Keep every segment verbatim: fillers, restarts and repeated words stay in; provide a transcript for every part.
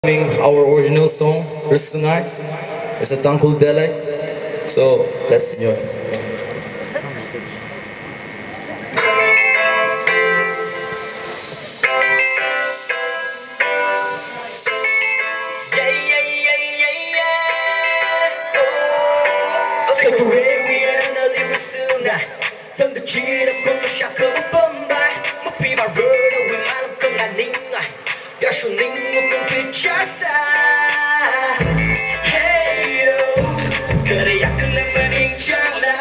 Our original song, Rasangai. It's a Tangkul dialect, so let's enjoy. Yarshim with pictures. Hey yo, kare yakle maning chala.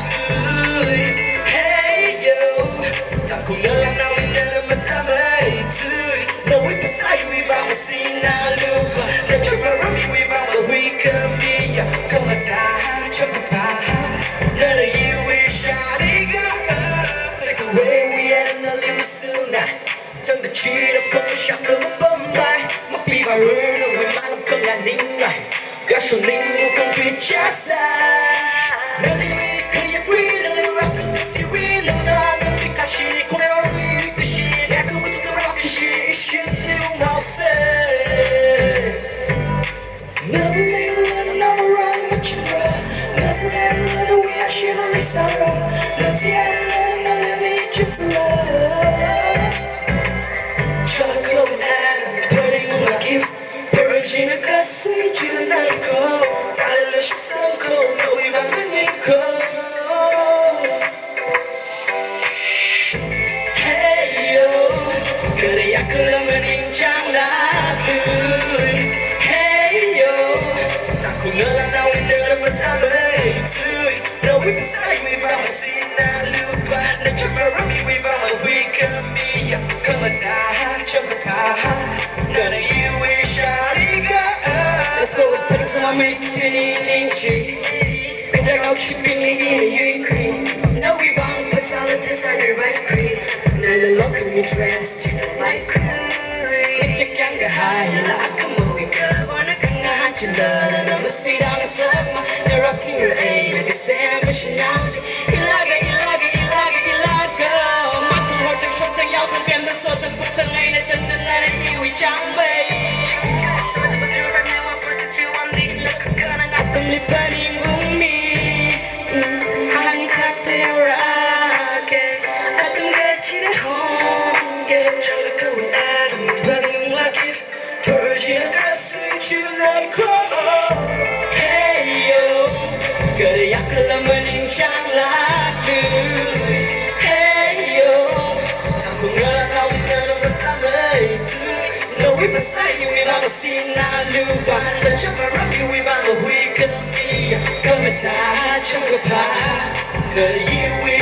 Hey yo, takunala na winela matamay tu. No we decide we bound to see now look. Let your rumi we bound to we can be. Come on, chapa. None of you wish I take away we end a little sooner. Turn the cheat up on the shop of a bum by my people run away my love come that thing got some thing you can pitch aside nothing we can you breathe a little rough and real no no because she could have read the shit that's what you rock the shit shit you know say never little never wrong but you nothing that little we are shit only sorrow nothing that little need you for Virgin a cassie, you like go. Talish tango, no even the nico. Hey yo, good yakulaman jangla. Hey yo, takunala now in the matame. No, we decide we've ever seen that loop. Natural me, we've ever weakened me. Come a die, jump a pie. None of you wish I. Let's go with things I'm making tree. We don't know she been in a cream. No, we won't put solid designer right cream. None of local interest to the light cream. It's a younger high, like a movie girl. Wanna come to hunt your love, and I'm a sweet on the summer. They're up to your age, like a sandwich and out. You like it, you like it, you like it, you like it. I'm not too hard to put the out and bend the sort of put the line at the night and you each on way. Beside you, we've ever seen our loop. The jumper rock you, we've ever we could be. Come and touch, jump apart. The year we